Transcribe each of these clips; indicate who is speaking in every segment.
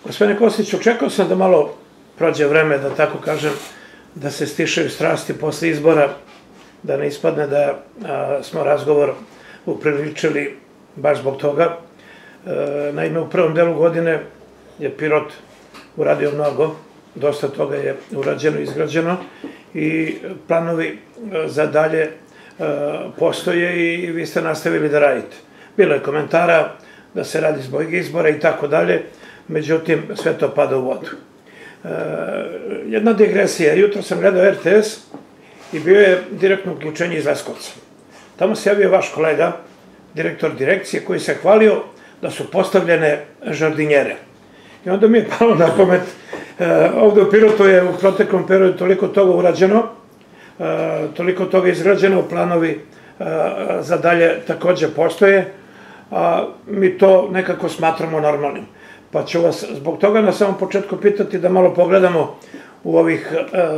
Speaker 1: Gospodine Kostić, očekao sam da malo prođe vreme, da tako kažem, da se stišaju strasti posle izbora, da ne ispadne da smo razgovor upriličili baš zbog toga. Naime, u prvom delu godine je Pirot uradio mnogo, dosta toga je urađeno, izgrađeno i planovi za dalje postoje i vi ste nastavili da radite. Bilo je komentara da se radi zbog izbora i tako dalje, međutim, sve to pada u vodu. Jedna digresija, jutro sam gledao RTS i bio je direktno uključenje iz Leskovca. Tamo se javio vaš kolega, direktor direkcije, koji se hvalio da su postavljene žardinjere. I onda mi je palo na pamet, ovde u Pirotu je u proteklom periodu toliko toga urađeno, toliko toga izgrađeno, planovi za dalje takođe postoje, a mi to nekako smatramo normalnim. Pa ću vas zbog toga na samom početku pitati da malo pogledamo u ovih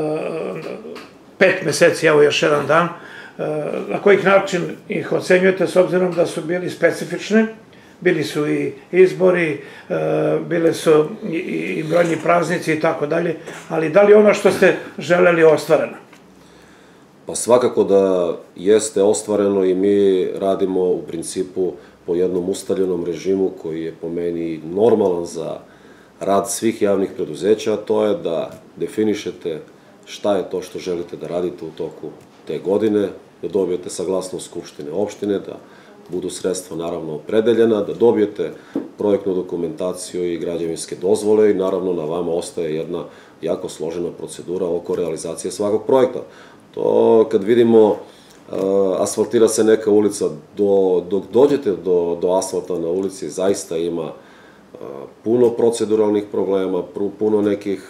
Speaker 1: 5 meseci, evo još jedan dan, na kojih način ih ocenjujete s obzirom da su bili specifični, bili su i izbori, bile su i brojni praznici i tako dalje, ali da li ono što ste želeli ostvareno?
Speaker 2: Pa svakako da jeste ostvareno i mi radimo u principu po jednom ustaljenom režimu koji je po meni normalan za rad svih javnih preduzeća, a to je da definišete šta je to što želite da radite u toku te godine, da dobijete saglasnost Skupštine opštine, da budu sredstva naravno opredeljena, da dobijete projektnu dokumentaciju i građevinske dozvole i naravno na vama ostaje jedna jako složena procedura oko realizacije svakog projekta. To kad vidimo asfaltira se neka ulica, dok dođete do asfalta na ulici zaista ima puno proceduralnih problema, puno nekih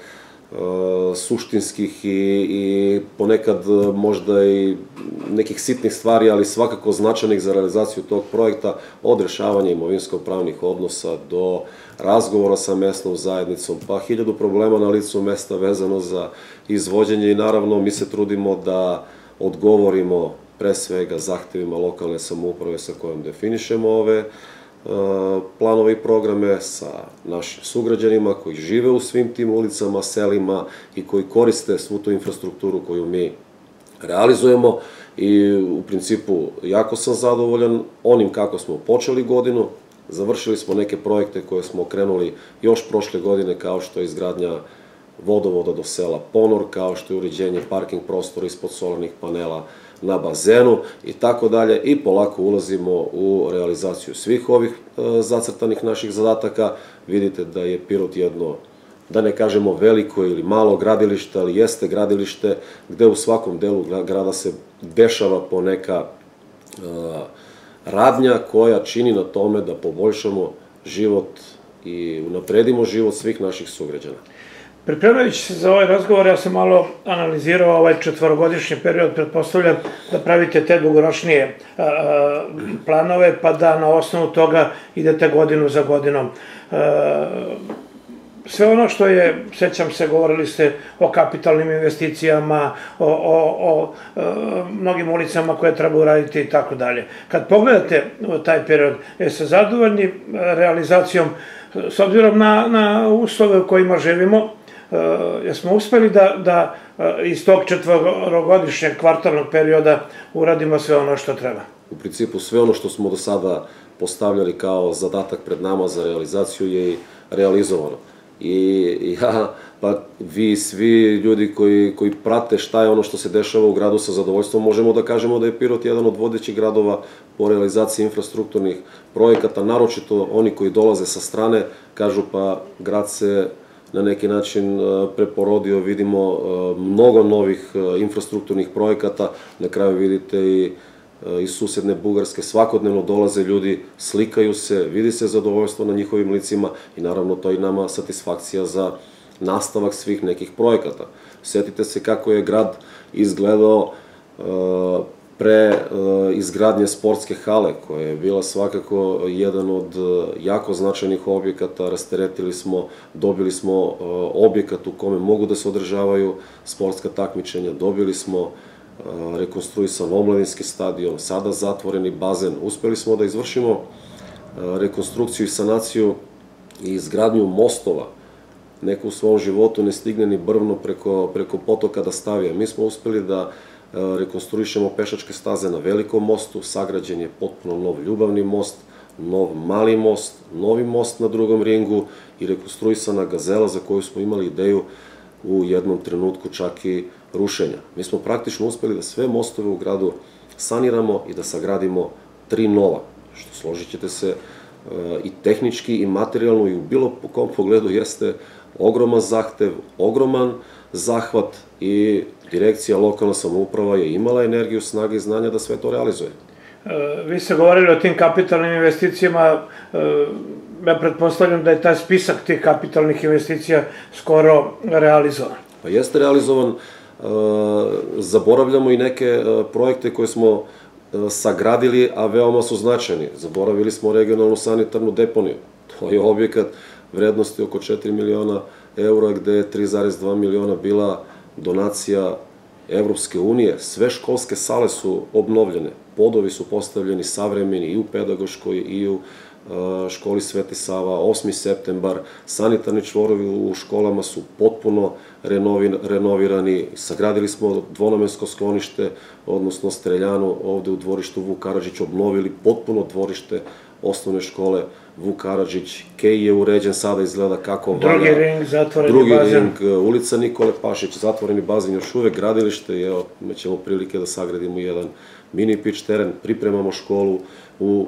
Speaker 2: suštinskih i ponekad možda i nekih sitnih stvari, ali svakako značajnih za realizaciju tog projekta, od rešavanja imovinsko-pravnih odnosa do razgovora sa mesnom zajednicom, pa 1000 problema na licu mesta vezano za izvođenje i naravno mi se trudimo da odgovorimo pre svega zahtevima lokalne samouprave sa kojom definišemo ove planove i programe sa našim sugrađanima koji žive u svim tim ulicama, selima i koji koriste svu tu infrastrukturu koju mi realizujemo i u principu jako sam zadovoljan onim kako smo počeli godinu. Završili smo neke projekte koje smo krenuli još prošle godine, kao što je izgradnja vodovoda do sela Ponor, kao što je uređenje parking prostora ispod solarnih panela na bazenu i tako dalje, i polako ulazimo u realizaciju svih ovih zacrtanih naših zadataka. Vidite da je Pirot jedno, da ne kažemo veliko ili malo gradilište, ali jeste gradilište gde u svakom delu grada se dešava poneka radnja koja čini na tome da poboljšamo život i unapredimo život svih naših sugrađana.
Speaker 1: Pripremajući se za ovaj razgovor, ja sam malo analizirao ovaj 4-godišnji period, pretpostavljam da pravite te dugoročnije planove, pa da na osnovu toga idete godinu za godinom. Sve ono što je, sećam se, govorili ste o kapitalnim investicijama, o mnogim ulicama koje treba uraditi i tako dalje. Kad pogledate taj period, jeste zadovoljni realizacijom, s obzirom na uslove u kojima živimo, jesmo uspeli da iz tog 4-godišnjeg kvartalnog perioda uradimo sve ono što treba?
Speaker 2: U principu sve ono što smo do sada postavljali kao zadatak pred nama za realizaciju je i realizovano. I ja, pa vi svi ljudi koji prate šta je ono što se dešava u gradu, sa zadovoljstvom možemo da kažemo da je Pirot jedan od vodećih gradova po realizaciji infrastrukturnih projekata, naročito oni koji dolaze sa strane, kažu pa grad se na neki način preporodio, vidimo mnogo novih infrastrukturnih projekata, na kraju vidite i iz susedne Bugarske svakodnevno dolaze ljudi, slikaju se, vidi se zadovoljstvo na njihovim licima i naravno to je nama satisfakcija za nastavak svih nekih projekata. Sjetite se kako je grad izgledao pre izgradnje sportske hale, koja je bila svakako jedan od jako značajnih objekata. Rasteretili smo, dobili smo objekat u kome mogu da se održavaju sportska takmičenja, dobili smo rekonstruisan omladinski stadion, sada zatvoreni bazen. Uspeli smo da izvršimo rekonstrukciju i sanaciju i izgradnju mostova. Neko u svom životu ne stigne ni brvno preko potoka da stavi. Mi smo uspeli da rekonstruišemo pešačke staze na Velikom mostu, sagrađen je potpuno nov ljubavni most, nov mali most, novi most na Drugom ringu i rekonstruisana gazela za koju smo imali ideju u jednom trenutku čak i rušenja. Mi smo praktično uspeli da sve mostove u gradu saniramo i da sagradimo 3 nova, što složit ćete se i tehnički i materijalno i u bilo kom pogledu jeste ogroman zahtev, ogroman zahvat i direkcija lokalna samouprava je imala energiju, snage i znanja da sve to realizuje.
Speaker 1: Vi ste govorili o tim kapitalnim investicijama, ja pretpostavljam da je taj spisak tih kapitalnih investicija skoro realizovan.
Speaker 2: Pa jeste realizovan, zaboravljamo i neke projekte koje smo sagradili, a veoma su značajni. Zaboravili smo regionalnu sanitarnu deponiju. To je objekat vrednosti oko 4 miliona eura, gde je 3,2 miliona bila donacija Evropske unije. Sve školske sale su obnovljene, podovi su postavljeni savremeni i u pedagoškoj i u školi Sveti Sava, 8. septembar, sanitarni čvorovi u školama su potpuno renovirani, sagradili smo dvonamensko sklonište, odnosno streljanu ovde u dvorištu Vuk Karadžić, obnovili potpuno dvorište osnovne škole Vuk Karadžić, Kej je uređen, sada izgleda kako valja.
Speaker 1: Drugi ring, zatvoreni bazen.
Speaker 2: Drugi ring, ulica Nikole Pašić, zatvoreni bazen, još uvek gradilište i evo, ćemo prilike da sagradimo jedan mini pitch teren, pripremamo školu u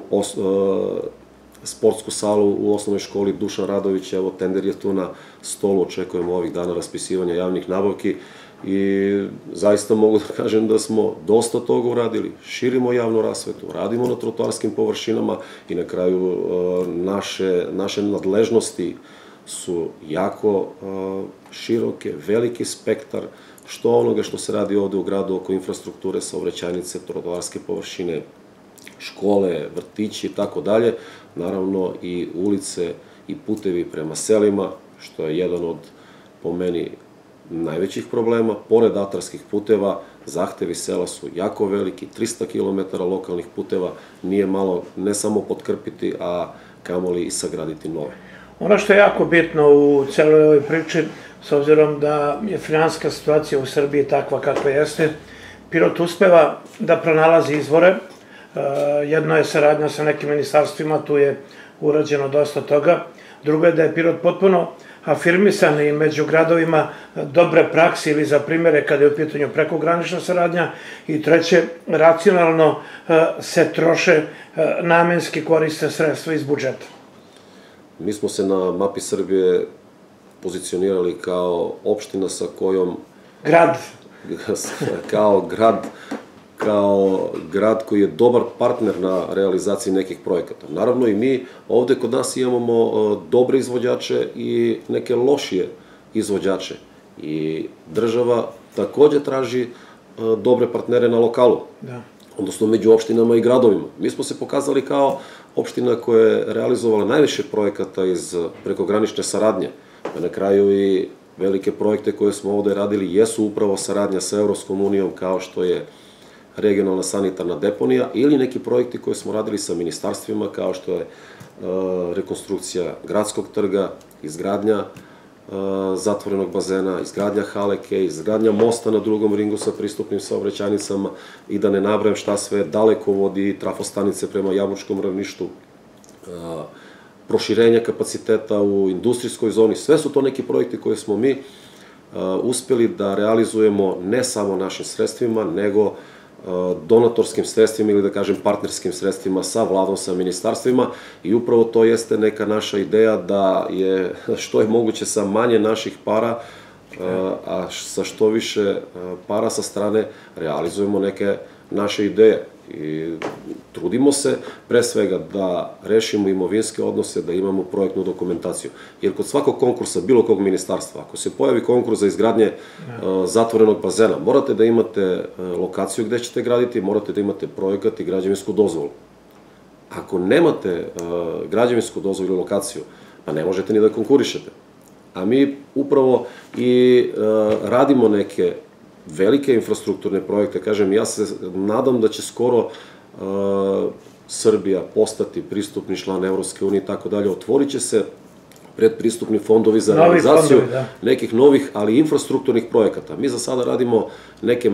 Speaker 2: sportsku salu u osnovnoj školi Dušan Radović, evo tender je tu na stolu, očekujemo ovih dana raspisivanja javnih nabavki i zaista mogu da kažem da smo dosta toga uradili. Širimo javnu rasvetu, radimo na trotoarskim površinama i na kraju naše nadležnosti su jako široke, veliki spektar što onoga što se radi ovde u gradu oko infrastrukture, saobraćajnice, trotoarske površine, škole, vrtići i tako dalje, naravno i ulice i putevi prema selima, što je jedan od, po meni, najvećih problema. Pored atarskih puteva, zahtevi sela su jako veliki, 300 km lokalnih puteva nije malo ne samo potkrpiti, a kamoli i sagraditi nove.
Speaker 1: Ono što je jako bitno u celoj ovoj priči, s obzirom da je finansijska situacija u Srbiji takva kakva jeste, Pirot uspeva da pronalazi izvore. Jedno je saradnja sa nekim ministarstvima, tu je urađeno dosta toga. Drugo je da je Pirot potpuno afirmisan i među gradovima dobre prakse ili za primere kada je u pitanju prekogranična saradnja. I treće, racionalno se troše, namenski koriste sredstva iz budžeta.
Speaker 2: Mi smo se na mapi Srbije pozicionirali kao opština sa kojom...
Speaker 1: Grad.
Speaker 2: Kao grad koji je dobar partner na realizaciji nekih projekata. Naravno i mi ovde kod nas imamo dobre izvođače i neke lošije izvođače. I država takođe traži dobre partnere na lokalu, odnosno među opštinama i gradovima. Mi smo se pokazali kao opština koja je realizovala najviše projekata iz prekogranične saradnje. Na kraju i velike projekte koje smo ovde radili jesu upravo saradnja sa Evropskom unijom, kao što je regionalna sanitarna deponija ili neki projekti koje smo radili sa ministarstvima, kao što je rekonstrukcija gradskog trga, izgradnja zatvorenog bazena, izgradnja hale Kej, izgradnja mosta na Drugom ringu sa pristupnim saobraćajnicama i da ne nabrajam šta sve, dalekovodi, trafostanice prema Jabučkom ravništu, proširenja kapaciteta u industrijskoj zoni. Sve su to neki projekti koje smo mi uspeli da realizujemo ne samo našim sredstvima, nego donatorskim sredstvima ili da kažem partnerskim sredstvima sa vladom, sa ministarstvima i upravo to jeste neka naša ideja da je što je moguće sa manje naših para, a sa što više para sa strane realizujemo neke naše ideje. I trudimo se pre svega da rešimo imovinske odnose, da imamo projektnu dokumentaciju. Jer kod svakog konkursa, bilo kog ministarstva, ako se pojavi konkurs za izgradnje zatvorenog bazena, morate da imate lokaciju gde ćete graditi, morate da imate projekat i građevinsku dozvolu. Ako nemate građevinsku dozvolu ili lokaciju, pa ne možete ni da konkurišete. A mi upravo i radimo neke velike infrastrukturne projekte. Kažem, ja se nadam da će skoro Srbija postati pristupni član Evropske unije i tako dalje. Otvorit će se predpristupni fondovi za realizaciju nekih novih, ali infrastrukturnih projekata. Mi za sada radimo neke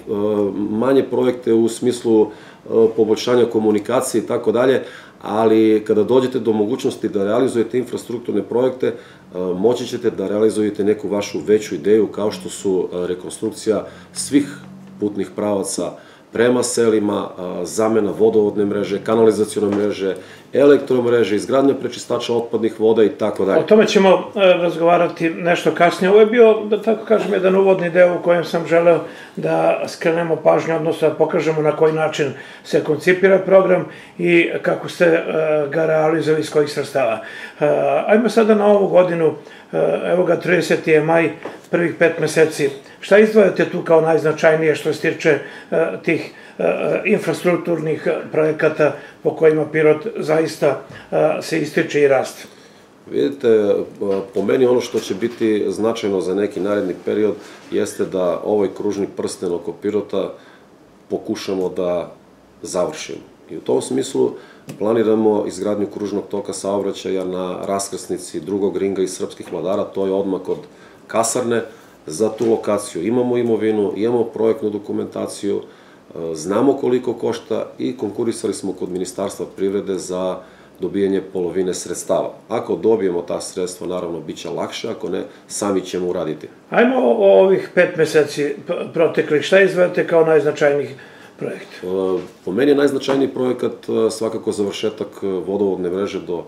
Speaker 2: manje projekte u smislu poboljšanja komunikacije i tako dalje, ali kada dođete do mogućnosti da realizujete infrastrukturne projekte, moći ćete da realizujete neku vašu veću ideju kao što su rekonstrukcija svih putnih pravaca prema selima, zamena vodovodne mreže, kanalizacione mreže, elektromreže, izgradnja prečistača otpadnih voda i tako dalje.
Speaker 1: O tome ćemo razgovarati nešto kasnije. Ovo je bio, da tako kažem, jedan uvodni deo u kojem sam želeo da skrenemo pažnju, odnosno da pokažemo na koji način se koncipira program i kako ste ga realizovali, iz kojih sredstava. Ajmo sada na ovu godinu, evo ga 30. je maj, prvih 5 meseci. Šta izdvajate tu kao najznačajnije što se tiče tih infrastrukturnih projekata po kojima Pirot zaista se ističe i raste?
Speaker 2: Vidite, po meni ono što će biti značajno za neki naredni period jeste da ovaj kružni prsten oko Pirota pokušamo da završimo. I u tom smislu planiramo izgradnju kružnog toka saobraćaja na raskrsnici drugog ringa iz Srpskih Vladara, to je odmah od kasarne. Za tu lokaciju imamo imovinu, imamo projektnu dokumentaciju, znamo koliko košta i konkurisali smo kod Ministarstva privrede za dobijanje polovine sredstava. Ako dobijemo ta sredstva, naravno, bit će lakše, ako ne, sami ćemo uraditi.
Speaker 1: Ajmo o ovih 5 meseci proteklih. Šta izdvajate kao najznačajniji projekt?
Speaker 2: Po meni je najznačajniji projekat svakako završetak vodovodne mreže do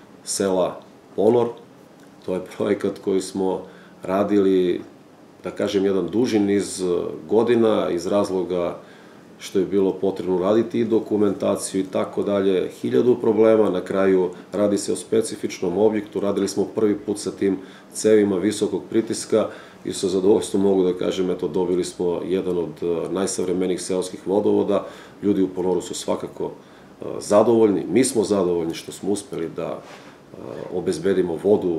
Speaker 2: sela Ponor. To je projekat koji smo radili, da kažem, jedan duži niz godina iz razloga što je bilo potrebno raditi i dokumentaciju i tako dalje, 1000 problema, na kraju radi se o specifičnom objektu, radili smo prvi put sa tim cevima visokog pritiska i sa zadovoljstvom mogu da kažem, eto, dobili smo jedan od najsavremenijih seoskih vodovoda, ljudi u Ponoru su svakako zadovoljni, mi smo zadovoljni što smo uspeli da obezbedimo vodu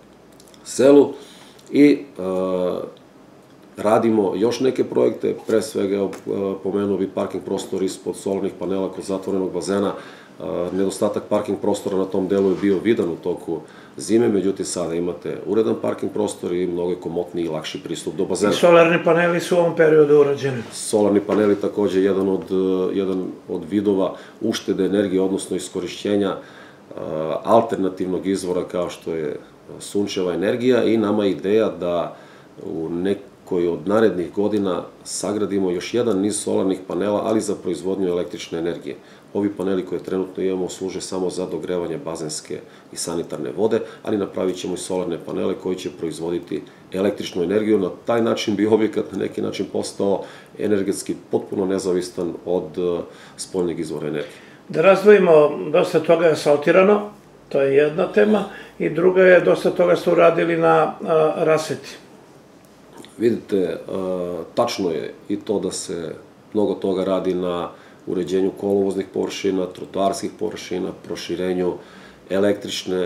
Speaker 2: selu i radimo još neke projekte, pre svega pomenuo bi parking prostor ispod solarnih panela kod zatvorenog bazena. Nedostatak parking prostora na tom delu je bio vidan u toku zime, međutim sada imate uredan parking prostor i mnogo je komotniji i lakši pristup do bazena.
Speaker 1: I solarni paneli su u ovom periodu urađeni?
Speaker 2: Solarni paneli takođe jedan od vidova uštede energije, odnosno iskorišćenja alternativnog izvora kao što je sunčeva energija i nama je ideja da u nekoj od narednih godina sagradimo još jedan niz solarnih panela, ali za proizvodnju električne energije. Ovi paneli koje trenutno imamo služe samo za dogrevanje bazenske i sanitarne vode, ali napravit ćemo i solarne panele koji će proizvoditi električnu energiju. Na taj način bi objekat na neki način postao energetski potpuno nezavistan od spoljnih izvora energije.
Speaker 1: Da razdvojimo, dosta toga je asfaltirano, to je jedna tema, i druga je, dosta toga ste uradili na rasveti.
Speaker 2: Vidite, tačno je i to da se mnogo toga radi na uređenju kolovoznih površina, trotoarskih površina, proširenju električne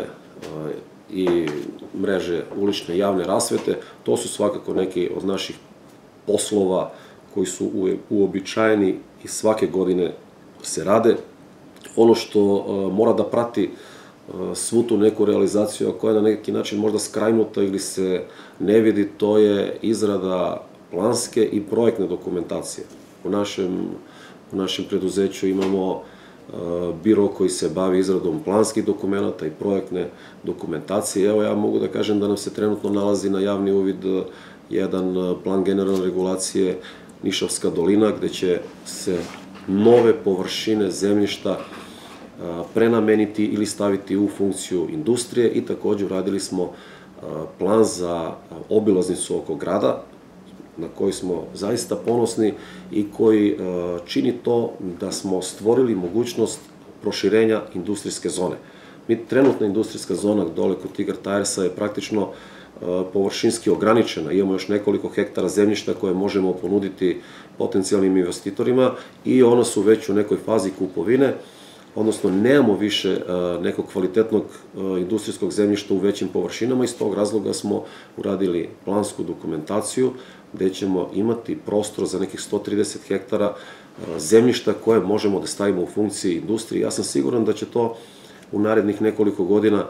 Speaker 2: i mreže ulične javne rasvete. To su svakako neki od naših poslova koji su uobičajeni i svake godine se rade. Ono što mora da prati svu tu neku realizaciju, a koja je na neki način možda skrajnuta ili se ne vidi, to je izrada planske i projektne dokumentacije. U našem preduzeću imamo biro koji se bavi izradom planskih dokumenta i projektne dokumentacije. Evo, ja mogu da kažem da nam se trenutno nalazi na javni uvid jedan plan generalne regulacije Nišavska dolina, gde će se nove površine zemljišta prenameniti ili staviti u funkciju industrije i takođe uradili smo plan za obilaznicu oko grada, na koji smo zaista ponosni i koji čini to da smo stvorili mogućnost proširenja industrijske zone. Trenutna industrijska zona dole kod Tigar Tiresa je praktično površinski ograničena. Imamo još nekoliko hektara zemljišta koje možemo ponuditi potencijalnim investitorima i ona su već u nekoj fazi kupovine, odnosno nemamo više nekog kvalitetnog industrijskog zemljišta u većim površinama. Iz tog razloga smo uradili plansku dokumentaciju gde ćemo imati prostor za nekih 130 hektara zemljišta koje možemo da stavimo u funkciji industrije. Ja sam siguran da će to u narednih nekoliko godina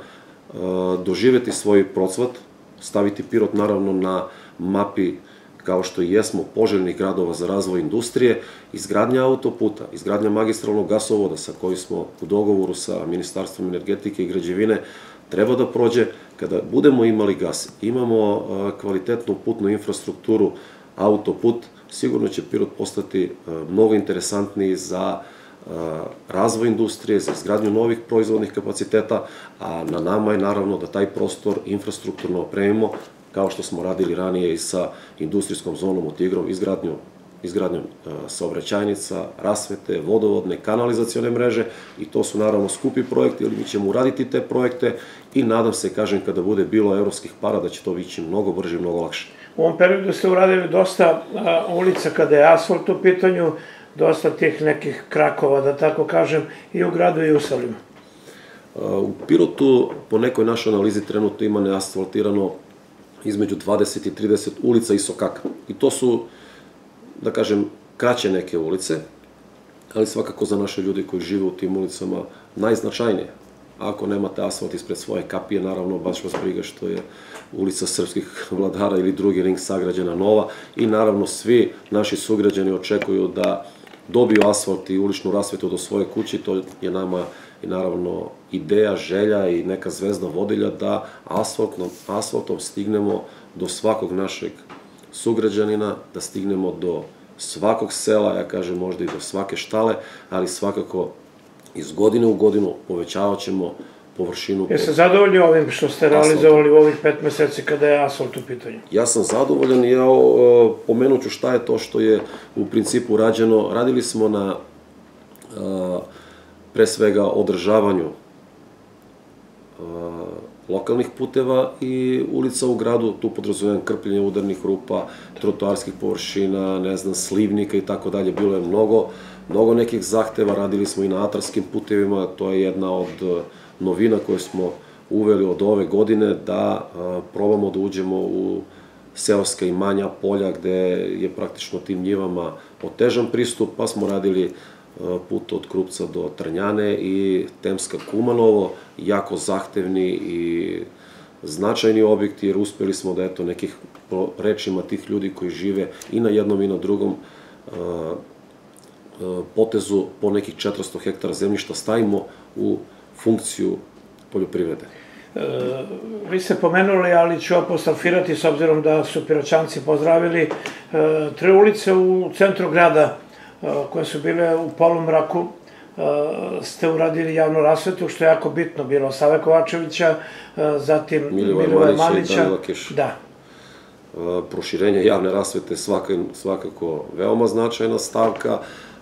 Speaker 2: doživjeti svoj procvat, staviti Pirot naravno na mapi kao što i jesmo poželjnih gradova za razvoj industrije, izgradnja autoputa, izgradnja magistralnog gasovoda sa kojim smo u dogovoru sa Ministarstvom energetike i građevine treba da prođe. Kada budemo imali gas, imamo kvalitetnu putnu infrastrukturu, autoput, sigurno će Pirot postati mnogo interesantniji za razvoj industrije, za izgradnju novih proizvodnih kapaciteta, a na nama je naravno da taj prostor infrastrukturno opremimo, kao što smo radili ranije i sa industrijskom zonom u Tigrom, izgradnjom saobraćajnica, rasvete, vodovodne, kanalizacione mreže, i to su naravno skupi projekti, ali mi ćemo uraditi te projekte i nadam se, kažem, kada bude bilo evropskih para, da će to ići mnogo brže i mnogo lakše.
Speaker 1: U ovom periodu ste uradili dosta ulica kada je asfalt u pitanju, dosta tih nekih krakova, da tako kažem, i u gradu i u selima.
Speaker 2: U Pirotu, po nekoj našoj analizi, trenutno ima neasfaltirano između 20 i 30 ulica i sokaka. I to su, da kažem, kraće neke ulice, ali svakako za naše ljudi koji žive u tim ulicama najznačajnije. Ako nemate asfalt ispred svoje kapije, naravno, baš vas briga što je ulica srpskih vladara ili drugi ring sagrađena nova, i naravno svi naši sugrađani očekuju da dobiju asfalt i uličnu rasvetu do svoje kuće. To je nama i naravno ideja, želja i neka zvezda vodilja da asfaltom stignemo do svakog našeg sugrađanina, da stignemo do svakog sela, ja kažem možda i do svake štale, ali svakako iz godine u godinu povećavat ćemo površinu.
Speaker 1: Jeste zadovoljni ovim što ste realizovali u ovih 5 meseci kada je asfalt u pitanju?
Speaker 2: Ja sam zadovoljan i ja pomenut ću šta je to što je u principu rađeno. Radili smo na pre svega održavanju lokalnih puteva i ulica u gradu, tu podrazumijem krpljenje udarnih rupa, trotoarskih površina, ne znam, slivnika i tako dalje. Bilo je mnogo nekih zahteva, radili smo i na atarskim putevima, to je jedna od novina koje smo uveli od ove godine, da probamo da uđemo u seoska imanja, polja, gde je praktično tim njivama otežan pristup, pa smo radili put od Krupca do Trnjane i Temska Kumanovo, jako zahtevni i značajni objekti, jer uspeli smo da, eto, nekih rečima tih ljudi koji žive i na jednom i na drugom potezu po nekih 400 hektara zemljišta stavimo u funkciju poljoprivrede.
Speaker 1: Vi ste pomenuli, ali ću apostrofirati, s obzirom da su Piroćanci pozdravili, 3 ulice u centru grada koje su bile u polumraku, ste uradili javnu rasvetu, što je jako bitno bilo. Save Kovačevića, zatim Milivoja Manića
Speaker 2: i Danila Keša.
Speaker 1: Da.
Speaker 2: Proširenje javne rasvete svakako veoma značajna stavka,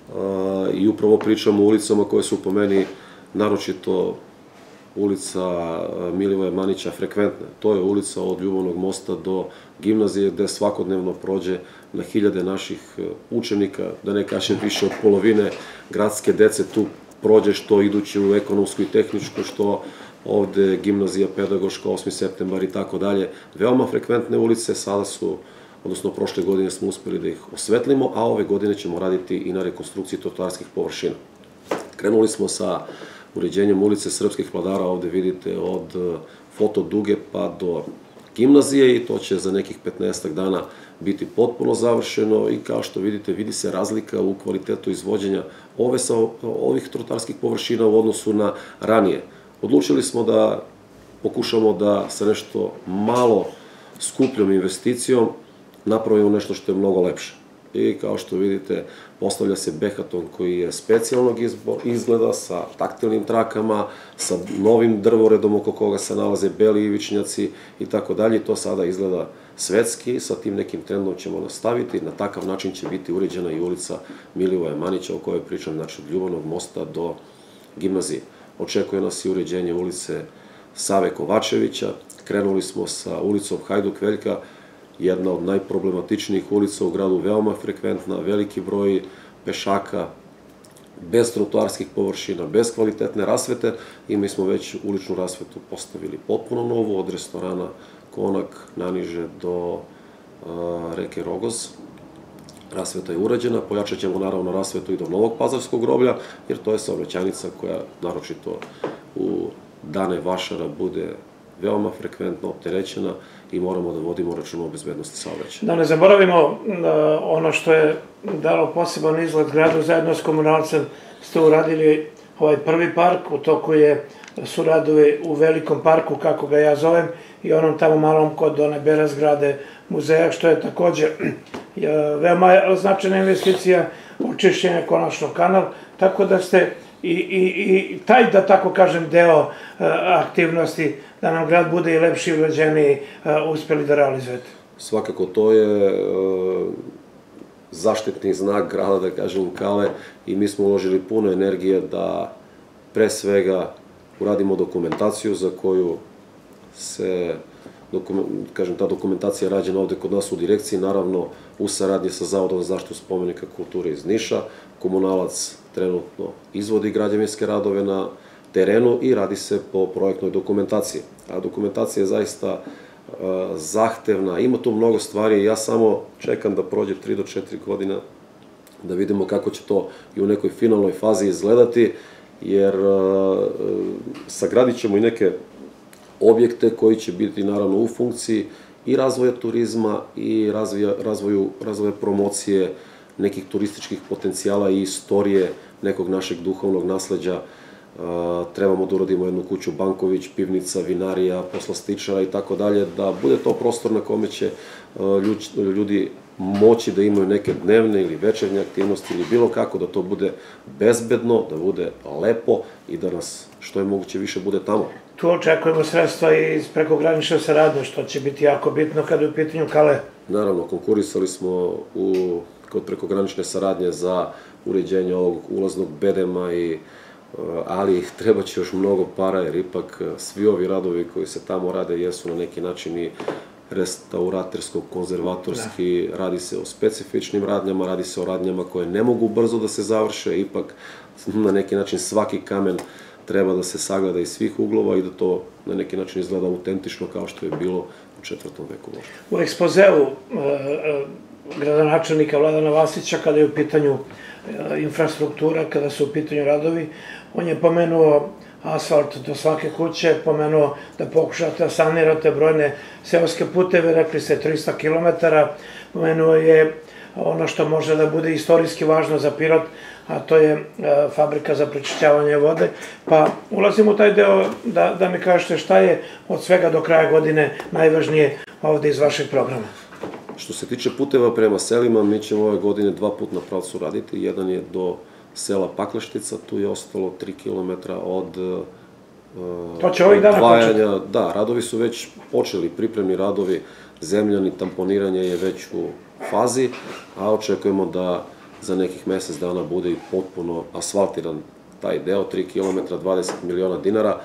Speaker 2: i upravo pričamo o ulicama koje su po meni, naročito ulica Milivoja Manića, frekventne. To je ulica od Ljubovnog mosta do gimnazije, gde svakodnevno prođe na hiljade naših učenika, da ne kažem više od polovine gradske dece tu prođe, što idući u ekonomsku i tehničku, što ovde gimnazija, pedagoška, 8. septembar i tako dalje. Veoma frekventne ulice, sada su, odnosno prošle godine smo uspeli da ih osvetlimo, a ove godine ćemo raditi i na rekonstrukciji trotoarskih površina. Krenuli smo sa uređenjem ulice srpskih vladara, ovde vidite od Foto Duge pa do gimnazije, i to će za nekih 15 dana biti potpuno završeno, i kao što vidite, vidi se razlika u kvalitetu izvođenja ovih trotoarskih površina u odnosu na ranije. Odlučili smo da pokušamo da sa nešto malo skupljom investicijom napravimo nešto što je mnogo lepše. I kao što vidite, postavlja se behaton koji je specijalnog izgleda, sa taktilnim trakama, sa novim drvoredom oko koga se nalaze beli ivičnjaci i tako dalje. To sada izgleda svetski, sa tim nekim trendom ćemo nastaviti. Na takav način će biti uređena i ulica Milivoja Manića, o kojoj pričam, znači od Ljubovnog mosta do gimnazije. Očekuje nas i uređenje ulice Save Kovačevića. Krenuli smo sa ulicom Hajduk Veljka, jedna od najproblematičnijih ulica u gradu, veoma frekventna, veliki broj pešaka, bez trotoarskih površina, bez kvalitetne rasvete, i mi smo već uličnu rasvetu postavili potpuno novu, od restorana Konak naniže do reke Rogoz. Rasveta je urađena, pojačat ćemo naravno rasvetu i do Novog Pazarskog groblja, jer to je saobraćajnica koja, naročito u dane vašara, bude veoma frekventno opterećena i moramo da vodimo računa o bezbednosti saobraćaja.
Speaker 1: Da ne zaboravimo ono što je dalo poseban izgled gradu, zajedno s komunalcem ste uradili ovaj prvi park, u toku su radovi u velikom parku, kako ga ja zovem, i onom tamo malom kod one bele zgrade muzeja, što je takođe veoma značajna investicija, očišćenja konačno kanal, tako da ste i taj, da tako kažem, deo aktivnosti da nam grad bude i lepši i uređeniji uspeli da realizujete.
Speaker 2: Svakako, to je zaštitni znak grada, da kažem, Kale, i mi smo uložili puno energije da pre svega uradimo dokumentaciju za koju se, kažem, ta dokumentacija je rađena ovde kod nas u direkciji, naravno u saradnji sa Zavodom za zaštitu spomenika kulture iz Niša. Komunalac trenutno izvodi građevinske radove na terenu i radi se po projektnoj dokumentaciji. A dokumentacija je zaista zahtevna, ima tu mnogo stvari i ja samo čekam da prođe 3 do 4 godina da vidimo kako će to i u nekoj finalnoj fazi izgledati, jer sagradit ćemo i neke objekte koji će biti naravno u funkciji i razvoja turizma i razvoja promocije nekih turističkih potencijala i istorije nekog našeg duhovnog nasleđa. Trebamo da uradimo jednu kuću Banković, pivnica, vinarija, poslastičara i tako dalje, da bude to prostor na kome će ljudi moći da imaju neke dnevne ili večernje aktivnosti ili bilo kako, da to bude bezbedno, da bude lepo i da nas što je moguće više bude tamo.
Speaker 1: Tu očekujemo sredstva iz prekogranične saradnje, što će biti jako bitno kada je u pitanju Kale.
Speaker 2: Naravno, konkurisali smo kod prekogranične saradnje za uređenje ovog ulaznog bedema, ali treba će još mnogo para, jer ipak svi ovi radovi koji se tamo rade jesu na neki način i restauratorsko-konzervatorski, radi se o specifičnim radnjama, radi se o radnjama koje ne mogu brzo da se završe, ipak na neki način svaki kamen treba da se sagleda iz svih uglova i da to na neki način izgleda autentično kao što je bilo u 4. veku.
Speaker 1: U ekspozeu gradonačelnika Vladana Vasića, kada je u pitanju infrastruktura, kada su u pitanju radovi, on je pomenuo asfalt do svake kuće, pomenuo da pokušate da sanirate brojne seoske puteve, rekli ste 300 km, pomenuo je ono što može da bude istorijski važno za Pirot, a to je fabrika za prečišćavanje vode. Pa ulazimo u taj deo da mi kažete šta je od svega do kraja godine najvažnije ovde iz vašeg programa.
Speaker 2: Što se tiče puteva prema selima, mi ćemo ove godine 2 putna pravca raditi. Jedan je do sela Pakleštica, tu je ostalo 3 km od
Speaker 1: to će ovih dana početi?
Speaker 2: Da, radovi su već počeli, pripremni radovi, zemljani, tamponiranje je već u fazi, a očekujemo da za nekih mesec dana bude i potpuno asfaltiran taj deo, 3 km, 20 miliona dinara.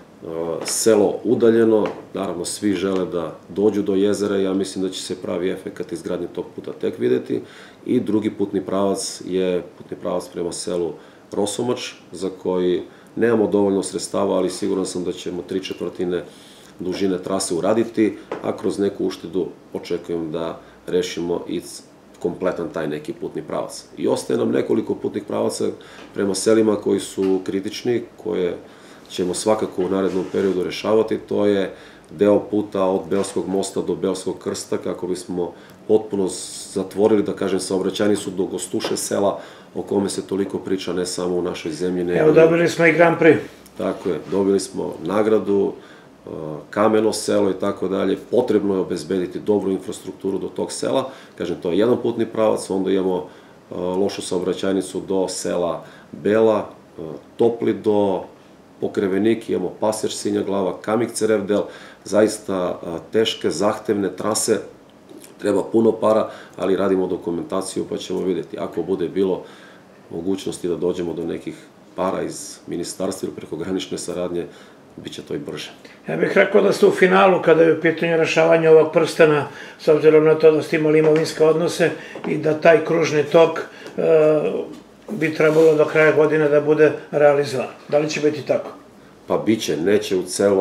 Speaker 2: Selo udaljeno, naravno svi žele da dođu do jezera i ja mislim da će se pravi efekat izgradnje tog puta tek videti. I drugi putni pravac je putni pravac prema selu Rosomač, za koji nemamo dovoljno sredstava, ali siguran sam da ćemo 3/4 dužine trase uraditi, a kroz neku uštedu očekujem da rešimo i kompletan taj neki putni pravac. I ostaje nam nekoliko putnih pravaca prema selima koji su kritični, koje ćemo svakako u narednom periodu rešavati. To je deo puta od Belskog mosta do Belskog krsta, kako bismo potpuno zatvorili, da kažem, saobraćajnicu do Gostuše sela, o kome se toliko priča ne samo u našoj zemlji.
Speaker 1: Evo, dobili smo i Grand Prix.
Speaker 2: Tako je, dobili smo nagradu, kameno selo i tako dalje. Potrebno je obezbediti dobru infrastrukturu do tog sela. Kažem, to je jedan putni pravac, onda imamo lošu saobraćajnicu do sela Bela, Topli do Pokrevenik, imamo Pasir Sinja Glava, Kamik Cerevdel, zaista teške, zahtevne trase, treba puno para, ali radimo dokumentaciju pa ćemo vidjeti. Ako bude bilo mogućnosti da dođemo do nekih para iz ministarstva ili prekogranične saradnje, bit će to i brže.
Speaker 1: Ja bih rekao da ste u finalu kada je u pitanju rešavanja ovog prstena, s obzirom na to da ste imali imovinske odnose i da taj kružni tok bi trebalo do kraja godine da bude realizovan. Da li će biti tako?
Speaker 2: Pa biće, neće u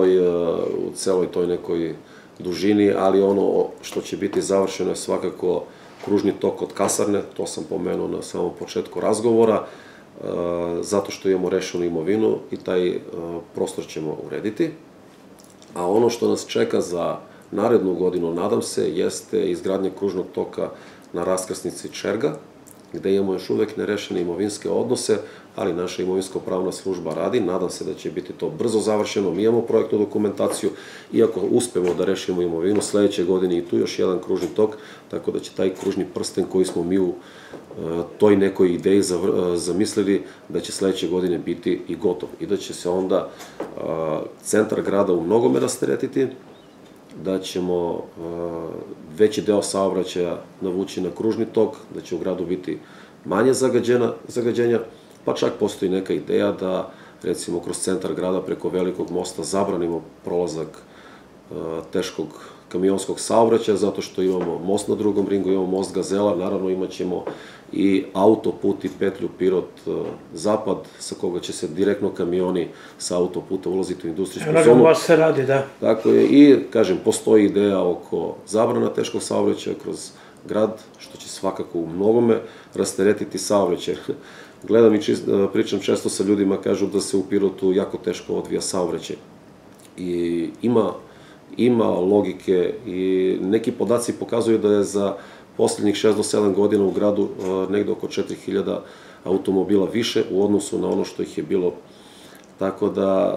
Speaker 2: celoj toj nekoj dužini, ali ono što će biti završeno je svakako kružni tok od kasarne, to sam pomenuo na samom početku razgovora, zato što imamo rešenu imovinu i taj prostor ćemo urediti. A ono što nas čeka za narednu godinu, nadam se, jeste izgradnja kružnog toka na raskrsnici Čerga, gde imamo još uvek nerešene imovinske odnose, ali naša imovinsko-pravna služba radi. Nadam se da će biti to brzo završeno. Mi imamo projektnu dokumentaciju i ako uspemo da rešimo imovinu, sledeće godine i tu još jedan kružni tok, tako da će taj kružni prsten koji smo mi u toj nekoj ideji zamislili, da će sledeće godine biti i gotov. I da će se onda centar grada u mnogome rasteretiti, da ćemo veći deo saobraćaja navući na kružni tok, da će u gradu biti manje zagađenja, pa čak postoji neka ideja da, recimo, kroz centar grada preko Velikog mosta zabranimo prolazak teškog kamionskog saobraćaja, zato što imamo most na Drugom ringu, imamo most Gazela, naravno imat ćemo i autoput i petlju Pirot-Zapad, sa koga će se direktno kamioni sa autoputa ulaziti u industrijsku zonu.
Speaker 1: Mnogo se radi, da.
Speaker 2: Tako je, i, kažem, postoji ideja oko zabrana teškog saobraćaja kroz grad, što će svakako u mnogome rasteretiti saobraćaj. Gledam i pričam često sa ljudima, kažu da se u Pirotu jako teško odvija saobraćaj. I ima logike i neki podaci pokazuju da je za poslednjih 6 do 7 godina u gradu negde oko 4000 automobila više u odnosu na ono što ih je bilo. Tako da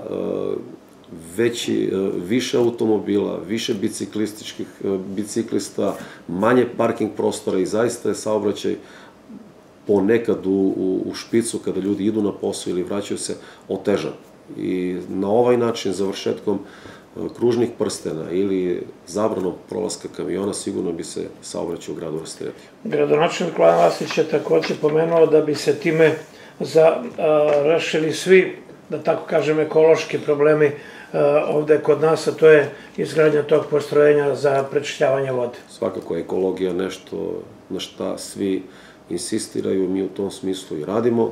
Speaker 2: više automobila, više biciklista, manje parking prostora i zaista je saobraćaj ponekad u špicu kada ljudi idu na posao ili vraćaju se otežan. I na ovaj način, završetkom kružnih prstena ili zabranom prolaska kamiona, sigurno bi se saobraćaj u gradu rasteretio.
Speaker 1: Gradonačelnik Vladan Vasić je takođe pomenuo da bi se time rešili svi, da tako kažem, ekološki problemi ovde kod nas, a to je izgradnja tog postrojenja za prečišćavanje vode.
Speaker 2: Svakako je ekologija nešto na šta svi insistiraju, mi u tom smislu i radimo.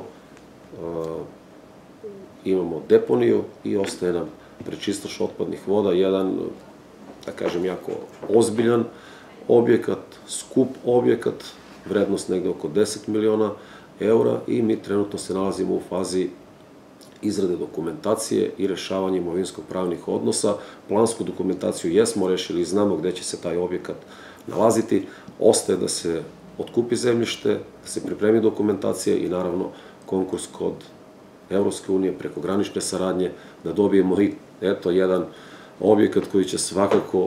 Speaker 2: Imamo deponiju i ostaje nam prečistač otpadnih voda, jedan, da kažem, jako ozbiljan objekat, skup objekat, vrednost negde oko 10 miliona eura i mi trenutno se nalazimo u fazi izrade dokumentacije i rešavanja imovinsko-pravnih odnosa. Plansku dokumentaciju jesmo rešili i znamo gde će se taj objekat nalaziti. Ostaje da se otkupi zemljište, da se pripremi dokumentacija i naravno konkurs kod Evropske unije preko granične saradnje, da dobijemo i jedan objekat koji će svakako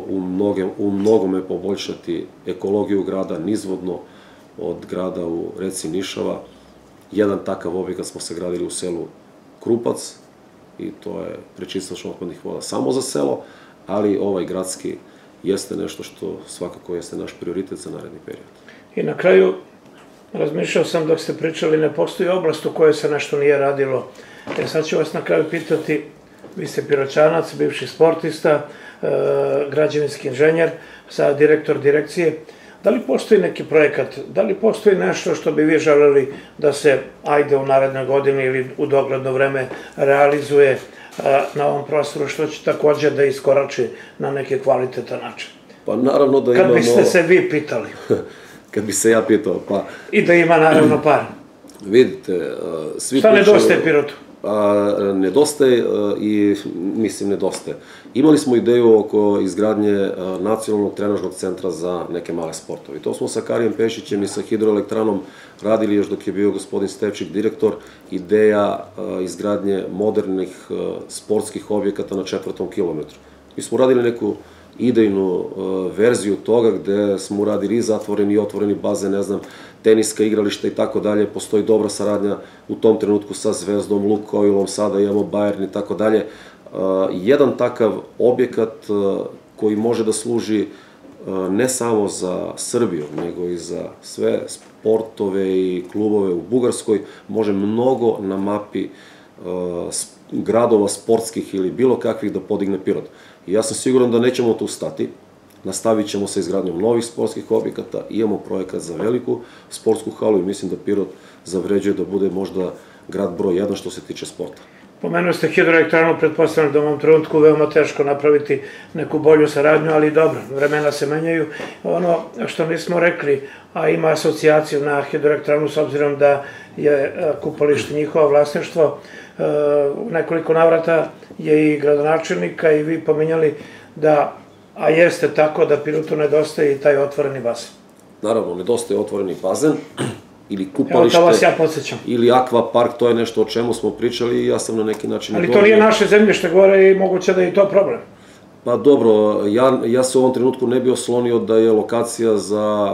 Speaker 2: u mnogome poboljšati ekologiju grada, nizvodno od grada u reci Nišava. Jedan takav objekat smo sagradili u selu Krupac i to je prečistač otpadnih voda samo za selo, ali ovaj gradski jeste nešto što svakako jeste naš prioritet za naredni period.
Speaker 1: I na kraju, razmišljao sam dok ste pričali, ne postoji oblast u kojoj se nešto nije radilo. Sad ću vas na kraju pitati, vi ste Piroćanac, bivši sportista, građevinski inženjer, sada direktor direkcije. Da li postoji neki projekat, da li postoji nešto što bi vi želeli da se, ajde, u narednoj godini ili u dogledno vreme realizuje na ovom prostoru, što će takođe da iskorači na neki kvalitetan način?
Speaker 2: Pa naravno da imamo...
Speaker 1: Kad biste se vi pitali.
Speaker 2: Kad bi se ja pitao, pa...
Speaker 1: I da ima naravno par.
Speaker 2: Vidite, svi
Speaker 1: pričaju... Šta nedostaje Pirotu?
Speaker 2: Nedostaje i, mislim, nedostaje. Imali smo ideju oko izgradnje nacionalnog trenažnog centra za neke male sportove. I to smo sa Karijem Pešićem i sa Hidroelektranom radili još dok je bio gospodin Stevčik direktor. Ideja izgradnje modernih sportskih objekata na 4. kilometru. Mi smo radili neku idejnu verziju toga gde smo uradili i zatvoreni i otvoreni bazen, ne znam, teniska, igrališta i tako dalje. Postoji dobra saradnja u tom trenutku sa Zvezdom, Lukoilom, sada imamo Bayern i tako dalje. Jedan takav objekat koji može da služi ne samo za Srbiju, nego i za sve sportove i klubove u Bugarskoj, može mnogo na mapi gradova sportskih ili bilo kakvih da podigne Pirot. I ja sam siguran da nećemo tu stati, nastavit ćemo sa izgradnjom novih sportskih objekata, imamo projekat za veliku sportsku halu i mislim da Pirot zavređuje da bude možda grad broj 1 što se tiče sporta.
Speaker 1: Pomenuo ste hidroelektranu, pretpostavljam da u ovom trenutku veoma teško napraviti neku bolju saradnju, ali dobro, vremena se menjaju. Ono što nismo rekli, a ima asocijaciju na hidroelektranu s obzirom da je Kupalište njihovo vlasništvo, u nekoliko navrata je i gradonačelnika i vi pominjali da, a jeste tako, da Pirotu nedostaje i taj otvoreni bazen.
Speaker 2: Naravno, nedostaje otvoreni bazen ili
Speaker 1: Evo
Speaker 2: kupalište
Speaker 1: to vas ja podsjećam.
Speaker 2: ili akvapark, to je nešto o čemu smo pričali i ja sam na neki način...
Speaker 1: Ali to nije naše zemljište gore i moguće da je i to problem.
Speaker 2: Pa dobro, ja se u ovom trenutku ne bi oslonio da je lokacija za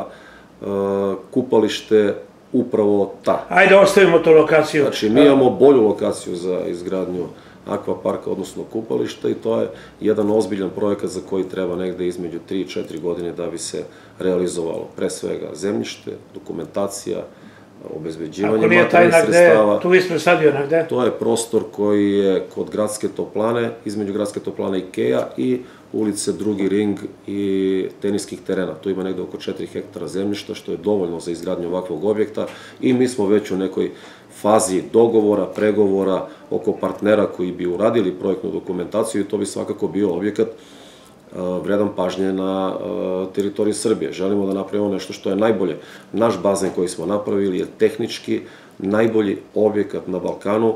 Speaker 2: kupalište upravo ta.
Speaker 1: Ajde, ostavimo tu lokaciju.
Speaker 2: Znači, mi imamo bolju lokaciju za izgradnju akvaparka, odnosno kupališta, i to je jedan ozbiljan projekat za koji treba negde između 3 i 4 godine da bi se realizovalo. Pre svega zemljište, dokumentacija, obezbeđivanje materijalnih sredstava.
Speaker 1: Tu ispred stadiona, gde?
Speaker 2: To je prostor koji je kod Gradske toplane, između Gradske toplane i Ikeja i ulice Drugi ring i teniskih terena. Tu ima negde oko 4 hektara zemljišta, što je dovoljno za izgradnju ovakvog objekta i mi smo već u nekoj fazi dogovora, pregovora oko partnera koji bi uradili projektnu dokumentaciju i to bi svakako bio objekat vredan pažnje na teritoriji Srbije. Želimo da napravimo nešto što je najbolje. Naš bazen koji smo napravili je tehnički najbolji objekat na Balkanu,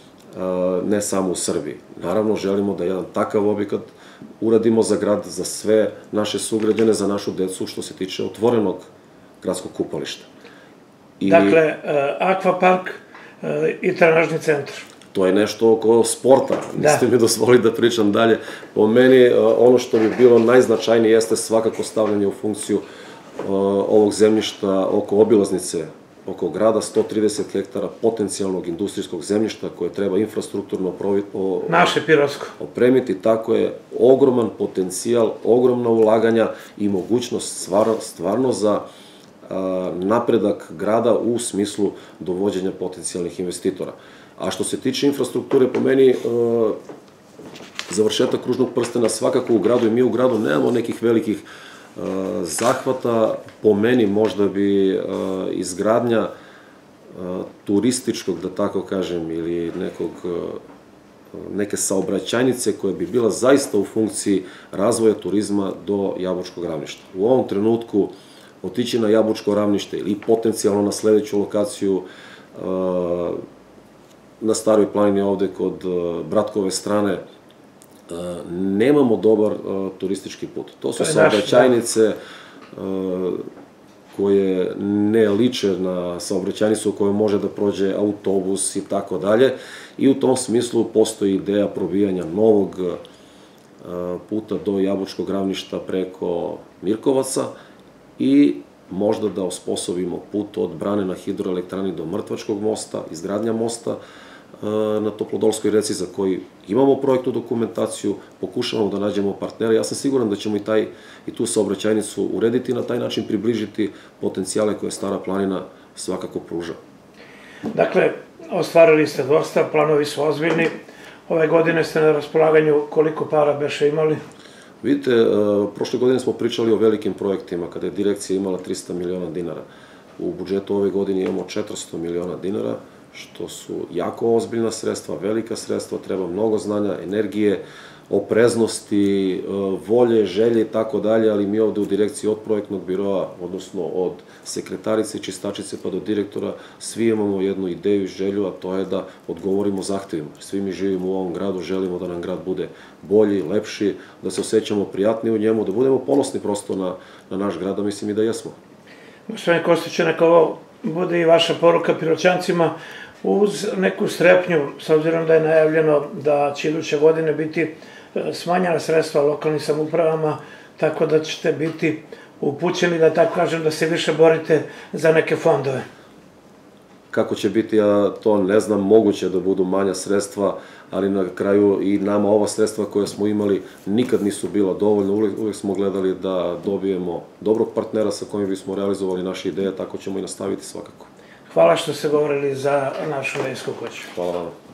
Speaker 2: ne samo u Srbiji. Naravno, želimo da jedan takav objekat uradimo za grad, za sve naše sugrađane, za našu decu, što se tiče otvorenog gradskog kupališta.
Speaker 1: Dakle, akvapark i trenažni centar.
Speaker 2: To je nešto oko sporta, niste mi dozvolili da pričam dalje. Po meni, ono što bi bilo najznačajnije jeste svakako stavljanje u funkciju ovog zemljišta oko obilaznice, oko grada, 130 hektara potencijalnog industrijskog zemljišta koje treba infrastrukturno
Speaker 1: naše Pirotsko
Speaker 2: opremiti. Tako je ogroman potencijal, ogromna ulaganja i mogućnost stvarno za napredak grada u smislu dovođenja potencijalnih investitora. A što se tiče infrastrukture, po meni, završetak kružnog prstena svakako u gradu i mi u gradu nemamo nekih velikih zahvata. Po meni možda bi izgradnja turističkog, da tako kažem, ili neke saobraćajnice koja bi bila zaista u funkciji razvoja turizma do Jabučkog ravništa. U ovom trenutku otići na Jabučko ravnište ili potencijalno na sledeću lokaciju na Staroj planini ovde kod Bratkove strane, nemamo dobar turistički put. To su saobraćajnice koje ne liče na saobraćajnicu u kojoj može da prođe autobus i tako dalje. I u tom smislu postoji ideja probijanja novog puta do Jabučkog ravništa preko Mirkovaca i možda da osposobimo put od brane na hidroelektrani do Mrtvačkog mosta, izgradnja mosta na Toplodolskoj reci za koji imamo projektnu dokumentaciju, pokušavamo da nađemo partnera. Ja sam siguran da ćemo i tu saobraćajnicu urediti i na taj način približiti potencijale koje Stara planina svakako pruža.
Speaker 1: Dakle, ostvarili ste dosta, planovi su ozbiljni. Ove godine ste na raspolaganju, koliko para beše imali?
Speaker 2: Vidite, prošle godine smo pričali o velikim projektima, kada je direkcija imala 300 miliona dinara. U budžetu ove godine imamo 400 miliona dinara, što su jako ozbiljna sredstva, velika sredstva, treba mnogo znanja, energije, opreznosti, volje, želje i tako dalje, ali mi ovde u direkciji od projektnog biroa, odnosno od sekretarice i čistačice pa do direktora, svi imamo jednu ideju i želju, a to je da odgovorimo zahtevima. Svi mi živimo u ovom gradu, želimo da nam grad bude bolji, lepši, da se osjećamo prijatni u njemu, da budemo ponosni prosto na naš grad, a mislim i da jesmo.
Speaker 1: Gospodine Kostiću, neka ovo bude i vaša poruka Piroćancima uz neku strepnju, s obzirom da je najavljeno da će iduće godine biti smanjena sredstva lokalnim samoupravama, tako da ćete biti upućeni, da tako kažem, da se više borite za neke fondove.
Speaker 2: Kako će biti, ja to ne znam, moguće da budu manja sredstva, ali na kraju i nama ova sredstva koje smo imali nikad nisu bila dovoljno, uvek smo gledali da dobijemo dobrog partnera sa kojim bismo realizovali naše ideje, tako ćemo i nastaviti svakako.
Speaker 1: Hvala što ste govorili za našu medijsku kuću.
Speaker 2: Hvala vam.